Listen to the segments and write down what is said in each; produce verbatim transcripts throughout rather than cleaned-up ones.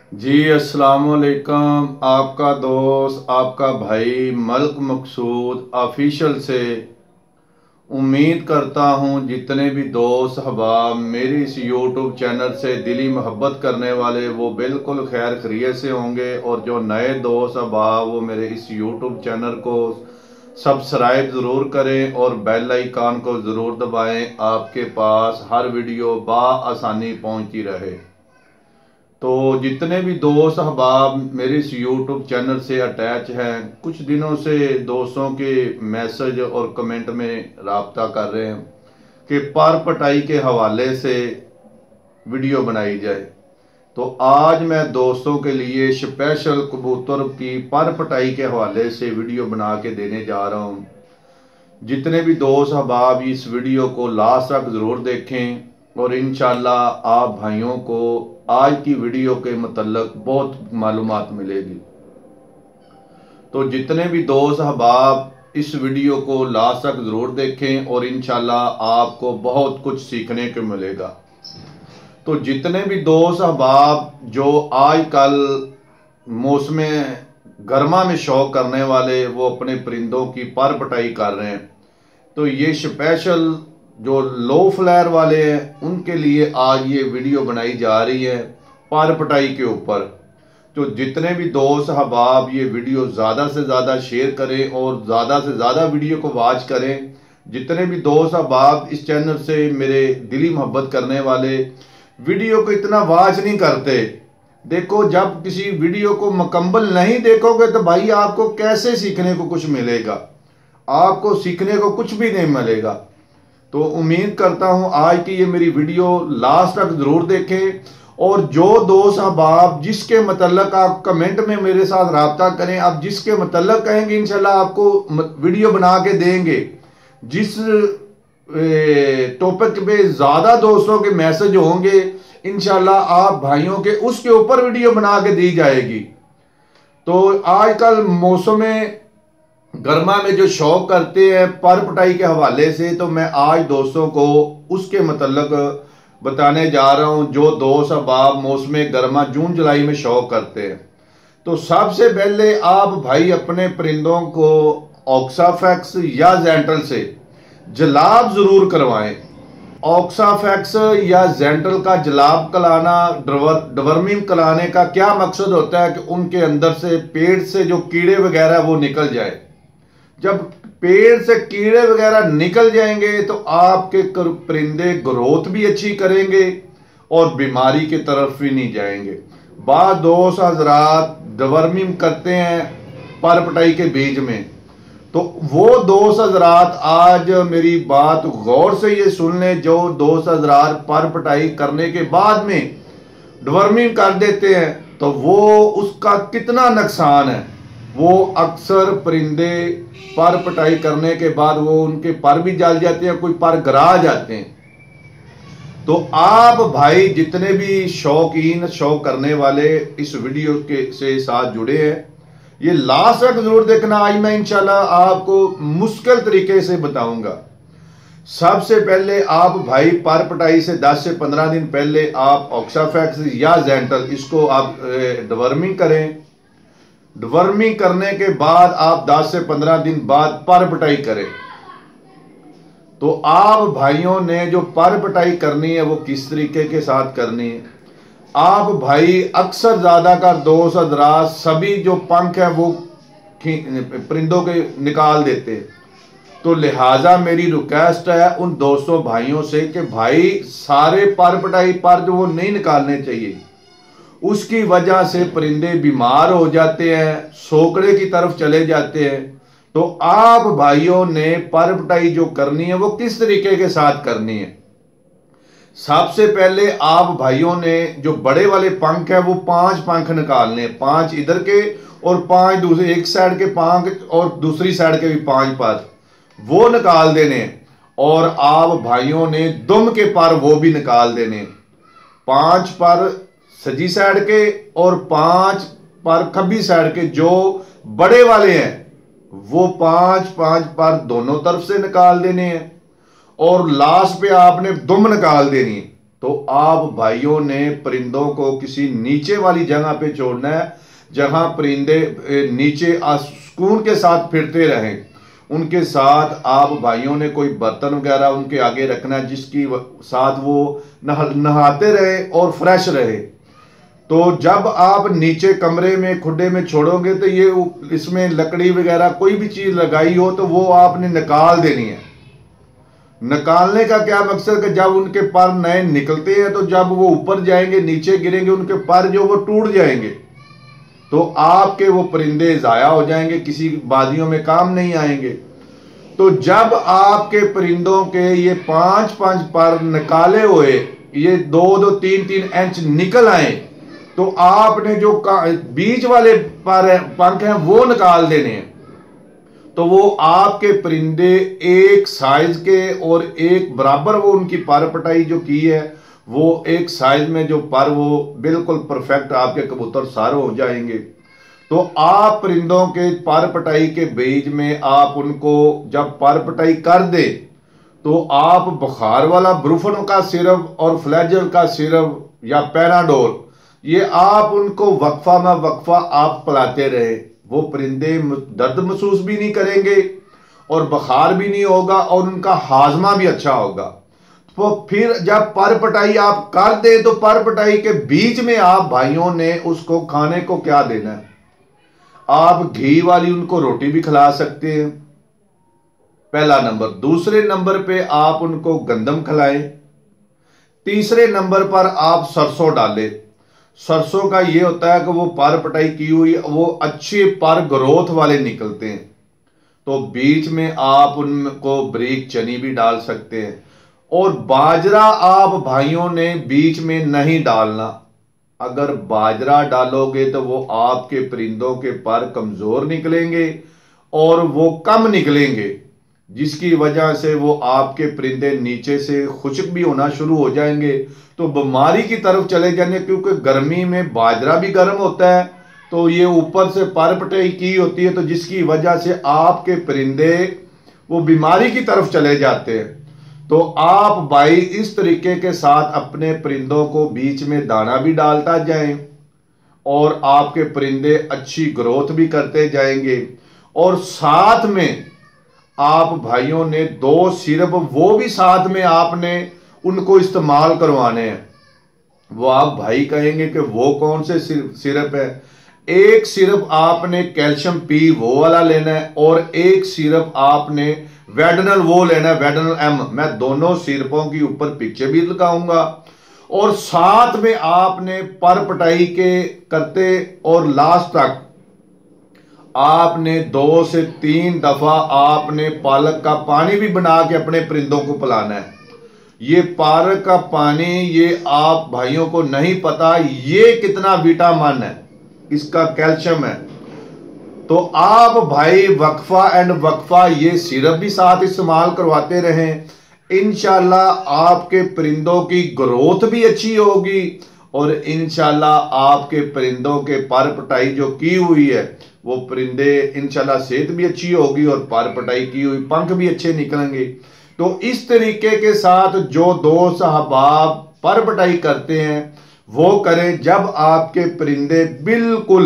जी अस्सलाम वालेकुम। आपका दोस्त आपका भाई मलिक मकसूद ऑफिशियल से उम्मीद करता हूँ जितने भी दोस्त अहबाब मेरी इस यूट्यूब चैनल से दिली मोहब्बत करने वाले वो बिल्कुल खैर खैरियत से होंगे, और जो नए दोस्त अहबाब वो मेरे इस यूट्यूब चैनल को सब्सक्राइब ज़रूर करें और बेल आइकन को ज़रूर दबाएं। आपके पास हर वीडियो बआसानी पहुँचती रहे। तो जितने भी दोस्त अहबाब मेरे इस यूट्यूब चैनल से अटैच हैं, कुछ दिनों से दोस्तों के मैसेज और कमेंट में राब्ता कर रहे हैं कि पर पटाई के हवाले से वीडियो बनाई जाए। तो आज मैं दोस्तों के लिए स्पेशल कबूतर की पर पटाई के हवाले से वीडियो बना के देने जा रहा हूँ। जितने भी दोस्त अहबाब इस वीडियो को लास्ट तक ज़रूर देखें और इंशाल्लाह आप भाइयों को आज की वीडियो के मतलब बहुत मालूमात मिलेगी। तो जितने भी दोस्त अहबाब इस वीडियो को लास्ट तक ज़रूर देखें और इंशाल्लाह आपको बहुत कुछ सीखने को मिलेगा। तो जितने भी दोस्त अहबाब जो आजकल मौसम गर्मा में शौक करने वाले वो अपने परिंदों की पर पटाई कर रहे हैं, तो ये स्पेशल जो लो फ्लेयर वाले हैं उनके लिए आज ये वीडियो बनाई जा रही है पर पटाई के ऊपर। तो जितने भी दोस्त अहबाब ये वीडियो ज़्यादा से ज़्यादा शेयर करें और ज़्यादा से ज़्यादा वीडियो को वॉच करें। जितने भी दोस्त अहबाब इस चैनल से मेरे दिली मोहब्बत करने वाले वीडियो को इतना वॉच नहीं करते, देखो जब किसी वीडियो को मुकम्मल नहीं देखोगे तो भाई आपको कैसे सीखने को कुछ मिलेगा, आपको सीखने को कुछ भी नहीं मिलेगा। तो उम्मीद करता हूं आज की ये मेरी वीडियो लास्ट तक जरूर देखें, और जो दोस्त अहबाब जिसके मतलब आप कमेंट में मेरे साथ राब्ता करें, आप जिसके मतलब कहेंगे इंशाल्लाह आपको वीडियो बना के देंगे। जिस टॉपिक पे ज्यादा दोस्तों के मैसेज होंगे इंशाल्लाह आप भाइयों के उसके ऊपर वीडियो बना के दी जाएगी। तो आजकल मौसम गर्मा में जो शौक करते हैं पर पटाई के हवाले से, तो मैं आज दोस्तों को उसके मतलब बताने जा रहा हूं। जो दोस्त अहबाब मौसम गर्मा जून जुलाई में शौक करते हैं, तो सबसे पहले आप भाई अपने परिंदों को ऑक्साफैक्स या जेंटल से जलाब जरूर करवाएं। ऑक्साफैक्स या जेंटल का जलाब कलाना, डवर्मिंग कलाने का क्या मकसद होता है कि उनके अंदर से पेट से जो कीड़े वगैरह वो निकल जाए। जब पेड़ से कीड़े वगैरह निकल जाएंगे तो आपके परिंदे ग्रोथ भी अच्छी करेंगे और बीमारी की तरफ भी नहीं जाएंगे। बाद दोस्त हजरात डवर्मिंग करते हैं पर पटाई के बीज में, तो वो दोस्त हजरात आज मेरी बात गौर से ये सुन लें। जो दोस्त हजरात पर पटाई करने के बाद में डवर्मिंग कर देते हैं तो वो उसका कितना नुकसान है। वो अक्सर परिंदे पर पटाई करने के बाद वो उनके पर भी जल जाते हैं, कोई पर गिरा जाते हैं। तो आप भाई जितने भी शौकीन शौक करने वाले इस वीडियो के से साथ जुड़े हैं, ये लास्ट तक जरूर देखना। आज मैं इंशाल्लाह आपको मुश्किल तरीके से बताऊंगा। सबसे पहले आप भाई पर पटाई से दस से पंद्रह दिन पहले आप ऑक्साफैक्स या जेंटल इसको आप डवर्मिंग करें। डवर्मिंग करने के बाद आप दस से पंद्रह दिन बाद पर पटाई करें। तो आप भाइयों ने जो पर पटाई करनी है वो किस तरीके के साथ करनी है। आप भाई अक्सर ज्यादा कर दोस्त हजरात सभी जो पंख है वो परिंदों के निकाल देते हैं। तो लिहाजा मेरी रिक्वेस्ट है उन दोस्तों भाइयों से कि भाई सारे पर पटाई पर जो वो नहीं निकालने चाहिए। उसकी वजह से परिंदे बीमार हो जाते हैं, सोकड़े की तरफ चले जाते हैं। तो आप भाइयों ने पर पटाई जो करनी है वो किस तरीके के साथ करनी है। सबसे पहले आप भाइयों ने जो बड़े वाले पंख है वो पांच पंख निकालने, पांच इधर के और पांच दूसरे, एक साइड के पंख और दूसरी साइड के भी पांच पर वो निकाल देने। और आप भाइयों ने दुम के पर वो भी निकाल देने। पांच पर सजी साइड के और पांच पर खब्बी साइड के जो बड़े वाले हैं वो पांच पांच पर दोनों तरफ से निकाल देने हैं। और लास्ट पे आपने दुम निकाल देनी है। तो आप भाइयों ने परिंदों को किसी नीचे वाली जगह पे छोड़ना है, जहां परिंदे नीचे सुकून के साथ फिरते रहें। उनके साथ आप भाइयों ने कोई बर्तन वगैरह उनके आगे रखना है, जिसकी साथ वो नहा नहाते रहे और फ्रेश रहे। तो जब आप नीचे कमरे में खुडे में छोड़ोगे तो ये इसमें लकड़ी वगैरह कोई भी चीज लगाई हो तो वो आपने निकाल देनी है। निकालने का क्या मकसद कि जब उनके पर नए निकलते हैं तो जब वो ऊपर जाएंगे नीचे गिरेंगे उनके पर जो वो टूट जाएंगे, तो आपके वो परिंदे जाया हो जाएंगे, किसी बादियों में काम नहीं आएंगे। तो जब आपके परिंदों के ये पांच पांच पर निकाले हुए ये दो दो तीन तीन इंच निकल आए, तो आपने जो बीच वाले पर पंख हैं वो निकाल देने हैं। तो वो आपके परिंदे एक साइज के और एक बराबर वो उनकी पर पटाई जो की है वो एक साइज में जो पर वो बिल्कुल परफेक्ट आपके कबूतर सारे हो जाएंगे। तो आप परिंदों के पर पटाई के बीच में आप उनको जब पर पटाई कर दे तो आप बुखार वाला ब्रूफन का सिरप और फ्लैजल का सिरप या पैराडोल ये आप उनको वक्फा में वक्फा आप पिलाते रहे। वो परिंदे दर्द महसूस भी नहीं करेंगे और बुखार भी नहीं होगा और उनका हाजमा भी अच्छा होगा। तो फिर जब पर पटाई आप कर दे तो पर पटाई के बीच में आप भाइयों ने उसको खाने को क्या देना है। आप घी वाली उनको रोटी भी खिला सकते हैं, पहला नंबर। दूसरे नंबर पे आप उनको गंदम खिलाएं। तीसरे नंबर पर आप सरसों डालें। सरसों का ये होता है कि वो पर पटाई की हुई वो अच्छे पर ग्रोथ वाले निकलते हैं। तो बीच में आप उनको ब्रीक चनी भी डाल सकते हैं। और बाजरा आप भाइयों ने बीच में नहीं डालना। अगर बाजरा डालोगे तो वो आपके परिंदों के पर कमजोर निकलेंगे और वो कम निकलेंगे, जिसकी वजह से वो आपके परिंदे नीचे से खुश्क भी होना शुरू हो जाएंगे, तो बीमारी की तरफ चले जाएंगे। क्योंकि गर्मी में बाजरा भी गर्म होता है तो ये ऊपर से पर पटाई की होती है, तो जिसकी वजह से आपके परिंदे वो बीमारी की तरफ चले जाते हैं। तो आप भाई इस तरीके के साथ अपने परिंदों को बीच में दाना भी डालता जाएं और आपके परिंदे अच्छी ग्रोथ भी करते जाएंगे। और साथ में आप भाइयों ने दो सिरप वो भी साथ में आपने उनको इस्तेमाल करवाने हैं। वो आप भाई कहेंगे कि वो कौन से सिरप है। एक सिरप आपने कैल्शियम पी वो वाला लेना है और एक सिरप आपने वेडनल वो लेना है, वेडनल एम। मैं दोनों सिरपों की ऊपर पिक्चर भी लगाऊंगा। और साथ में आपने पर पटाई के करते और लास्ट तक आपने दो से तीन दफा आपने पालक का पानी भी बना के अपने परिंदों को पिलाना है। ये पालक का पानी ये आप भाइयों को नहीं पता ये कितना विटामिन है, इसका कैल्शियम है। तो आप भाई वक्फा एंड वक्फा ये सिरप भी साथ इस्तेमाल करवाते रहें। इंशाल्लाह आपके परिंदों की ग्रोथ भी अच्छी होगी और इंशाल्लाह आपके परिंदों के पर पटाई जो की हुई है वो परिंदे इंशाल्लाह सेहत भी अच्छी होगी और पर पटाई की हुई पंख भी अच्छे निकलेंगे। तो इस तरीके के साथ जो दो साहबाब पर पटाई करते हैं वो करें। जब आपके परिंदे बिल्कुल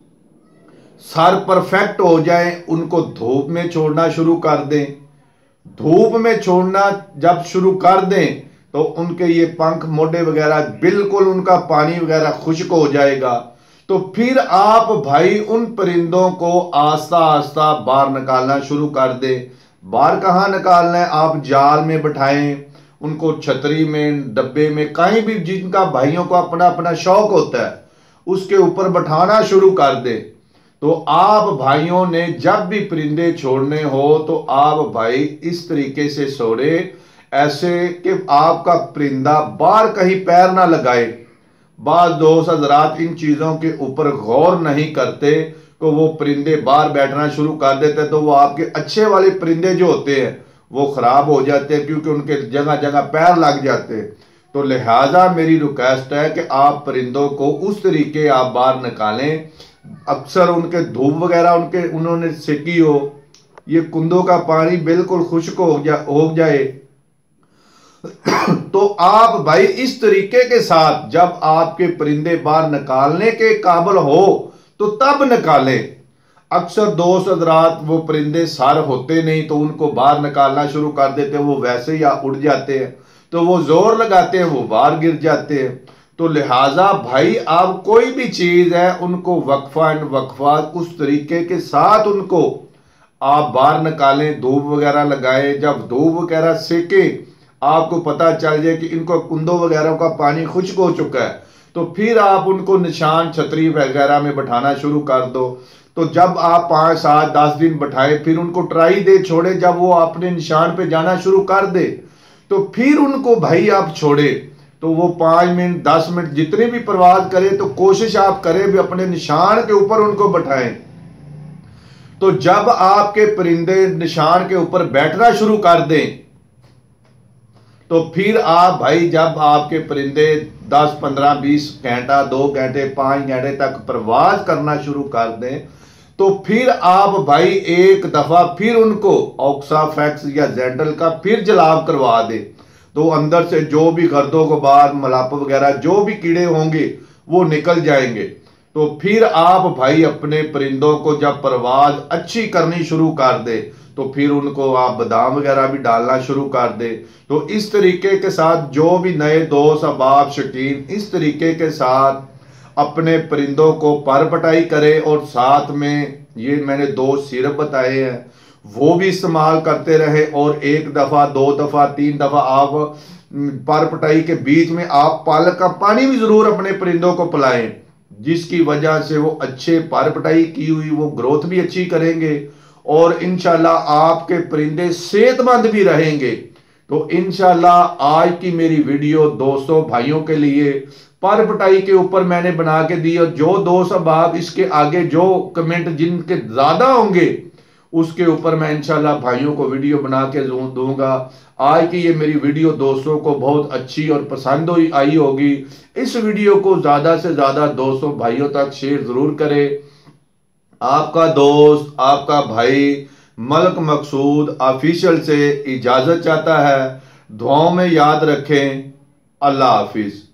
सर परफेक्ट हो जाएं, उनको धूप में छोड़ना शुरू कर दें। धूप में छोड़ना जब शुरू कर दें तो उनके ये पंख मोटे वगैरह बिल्कुल उनका पानी वगैरह खुश्क हो जाएगा। तो फिर आप भाई उन परिंदों को आस्ता आस्ता बाहर निकालना शुरू कर दें। बाहर कहाँ निकालना है, आप जाल में बिठाएं, उनको छतरी में, डब्बे में, कहीं भी जिनका भाइयों को अपना अपना शौक होता है उसके ऊपर बैठाना शुरू कर दें। तो आप भाइयों ने जब भी परिंदे छोड़ने हो तो आप भाई इस तरीके से छोड़े ऐसे कि आपका परिंदा बाहर कहीं पैर ना लगाए। बाद दोस्त हजरात इन चीजों के ऊपर गौर नहीं करते तो वो परिंदे बाहर बैठना शुरू कर देते, तो वो आपके अच्छे वाले परिंदे जो होते हैं वो खराब हो जाते हैं क्योंकि उनके जगह जगह पैर लग जाते हैं। तो लिहाजा मेरी रिक्वेस्ट है कि आप परिंदों को उस तरीके आप बाहर निकालें। अक्सर उनके धूप वगैरह उनके उन्होंने सेकी हो, ये कुंदों का पानी बिल्कुल खुश्क हो जा हो जाए तो आप भाई इस तरीके के साथ जब आपके परिंदे बाहर निकालने के काबिल हो तो तब निकालें। अक्सर दोस्त हजरात वो परिंदे सर होते नहीं तो उनको बाहर निकालना शुरू कर देते हैं, वो वैसे ही उड़ जाते हैं, तो वो जोर लगाते हैं, वो बाहर गिर जाते हैं। तो लिहाजा भाई आप कोई भी चीज है उनको वक्फा एंड वक्फा उस तरीके के साथ उनको आप बाहर निकालें, धूप वगैरह लगाएं। जब धूप वगैरह सेके आपको पता चल जाए कि इनको कुंदों वगैरह का पानी खुश्क हो चुका है, तो फिर आप उनको निशान छतरी वगैरह में बैठाना शुरू कर दो। तो जब आप पाँच सात दस दिन बैठाए फिर उनको ट्राई दे छोड़े, जब वो अपने निशान पे जाना शुरू कर दे तो फिर उनको भाई आप छोड़े। तो वो पाँच मिनट दस मिनट जितने भी प्रवास करे तो कोशिश आप करें भी अपने निशान के ऊपर उनको बैठाएं। तो जब आपके परिंदे निशान के ऊपर बैठना शुरू कर दें तो फिर आप भाई जब आपके परिंदे दस पंद्रह बीस घंटा दो घंटे पांच घंटे तक प्रवास करना शुरू कर दें तो फिर आप भाई एक दफा फिर उनको ऑक्साफैक्स या जेंडल का फिर जलाब करवा दे। तो अंदर से जो भी गर्दों को बाहर मलाप वगैरह जो भी कीड़े होंगे वो निकल जाएंगे। तो फिर आप भाई अपने परिंदों को जब परवाज अच्छी करनी शुरू कर दे तो फिर उनको आप बादाम वगैरह भी डालना शुरू कर दे। तो इस तरीके के साथ जो भी नए दोस्त अहबाब शौकीन इस तरीके के साथ अपने परिंदों को पर पटाई करे और साथ में ये मैंने दो सिरप बताए हैं वो भी इस्तेमाल करते रहे और एक दफा दो दफा तीन दफा आप पर पटाई के बीच में आप पालक का पानी भी जरूर अपने परिंदों को पिलाएं, जिसकी वजह से वो अच्छे पर पटाई की हुई वो ग्रोथ भी अच्छी करेंगे और इंशाल्लाह आपके परिंदे सेहतमंद भी रहेंगे। तो इंशाल्लाह आज की मेरी वीडियो दोस्तों भाइयों के लिए पर पटाई के ऊपर मैंने बना के दी और जो दोस्त अहबाब इसके आगे जो कमेंट जिनके ज्यादा होंगे उसके ऊपर मैं इंशाल्लाह भाइयों को वीडियो बना के दूंगा। आज की ये मेरी वीडियो दोस्तों को बहुत अच्छी और पसंद आई होगी। इस वीडियो को ज्यादा से ज्यादा दोस्तों भाइयों तक शेयर जरूर करें। आपका दोस्त आपका भाई मलक मकसूद ऑफिशियल से इजाजत चाहता है। दुआओं में याद रखें। अल्लाह हाफिज।